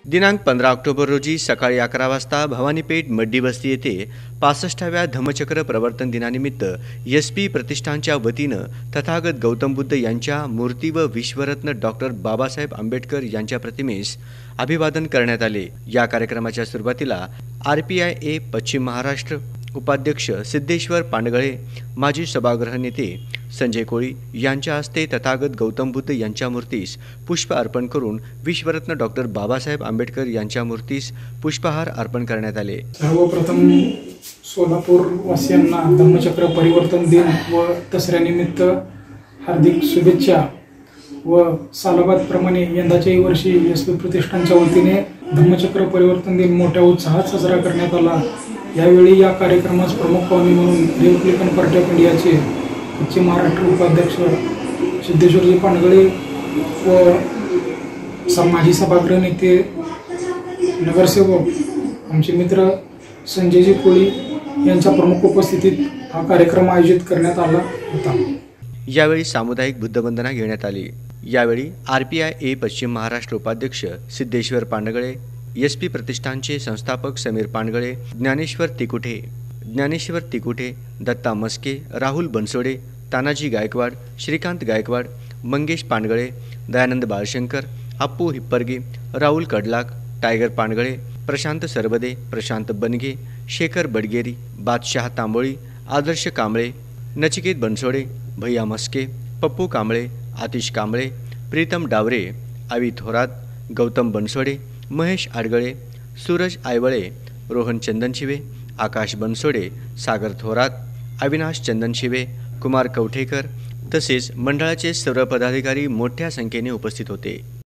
दिनांक 15 ऑक्टोबर रोजी सकाळी 11 वाजता भवानीपेठ मड्डी वस्ती येथे 65व्या धम्मचक्र प्रवर्तन दिनानिमित्त एस.पी. प्रतिष्ठानच्या वतीनं तथागत गौतम बुद्ध यांच्या मूर्ती व विश्वरत्न डॉक्टर बाबासाहेब आंबेडकर यांच्या प्रतिमेस अभिवादन करण्यात आले। या कार्यक्रमाच्या सुरुवातीला RPIA पश्चिम महाराष्ट्र उपाध्यक्ष सिद्धेश्वर पांडगळे, माजी सभागृह नेते संजय कोळी यांच्या हस्ते तथागत गौतम बुद्ध यांच्या मूर्तीस पुष्प अर्पण करून विश्वरत्न डॉक्टर बाबासाहेब आंबेडकर यांच्या मूर्तीस पुष्पहार अर्पण करण्यात आले। सर्वप्रथम सोलापूर वासियांना धम्मचक्र परिवर्तन दिन व दसऱ्यानिमित्त हार्दिक शुभेच्छा व सालाबादप्रमाणे यंदाच्याही वर्षी एस.पी. प्रतिष्ठानच्या वतीने धम्मचक्र परिवर्तन दिन मोठ्या उत्साहात साजरा करण्यात आला। यावेळी या कार्यक्रमास प्रमुख पाहुणे म्हणून रिपब्लिकन पार्टी ऑफ इंडियाचे पश्चिम महाराष्ट्र उपाध्यक्ष सिद्धेश्वरजी पांडगळे व माजी सभागृह नेते नगरसेवक आमचे मित्र संजयजी कोळी यांच्या प्रमुख उपस्थितीत हा कार्यक्रम आयोजित करण्यात आला होता। यावेळी सामुदायिक बुद्धवंदना घेण्यात आली। यावेळी RPIA पश्चिम महाराष्ट्र उपाध्यक्ष सिद्धेश्वर पांडगळे, एस.पी. प्रतिष्ठानचे संस्थापक समीर पांडगळे, ज्ञानेश्वर तिकुटे, दत्ता मस्के, राहुल बनसोडे, तानाजी गायकवाड, श्रीकांत गायकवाड, मंगेश पांडगळे, दयानंद बाळशंकर, अप्पू हिप्परगे, राहुल कडलाक, टायगर पांडगळे, प्रशांत सरबदे, प्रशांत बनगे, शेखर बडगेरी, बादशाह तांबोळी, आदर्श कांबळे, नचिकेत बनसोडे, भैया मस्के, पप्पू कांबळे, आतिश कांबळे, प्रीतम डावरे, अवी थोरात, गौतम बनसोडे, महेश आडगळे, सूरज आयवळे, रोहन चंदनशिवे, आकाश बनसोडे, सागर थोरात, अविनाश चंदनशिवे, कुमार कवठेकर तसेच मंडळाचे सर्व पदाधिकारी मोठ्या संख्येने उपस्थित होते।